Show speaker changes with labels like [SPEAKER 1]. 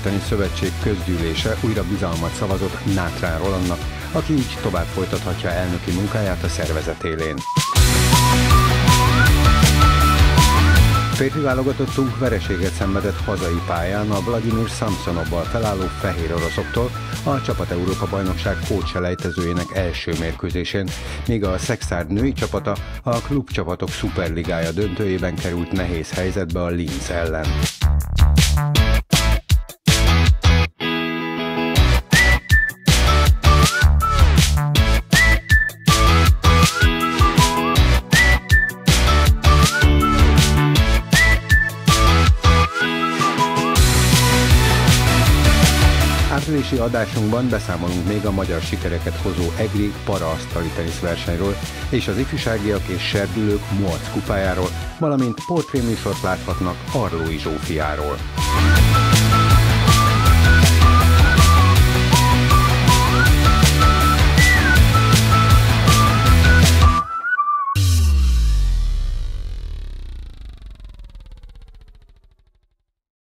[SPEAKER 1] Asztalitenisz Szövetség közgyűlése újra bizalmat szavazott Nátrán Rolandnak, aki így tovább folytathatja elnöki munkáját a szervezet élén. Férfi válogatottunk vereséget szenvedett hazai pályán a Vladimir Samsonobbal felálló fehér oroszoktól a Csapat Európa-bajnokság pótselejtezőjének első mérkőzésén, míg a Szexárd női csapata a klubcsapatok szuperligája döntőjében került nehéz helyzetbe a Linz ellen. Áprilisi adásunkban beszámolunk még a magyar sikereket hozó egri para-asztalitenisz versenyről és az ifjúságiak és serdülők MOAC kupájáról, valamint portréműsort láthatnak Arlói Zsófiáról.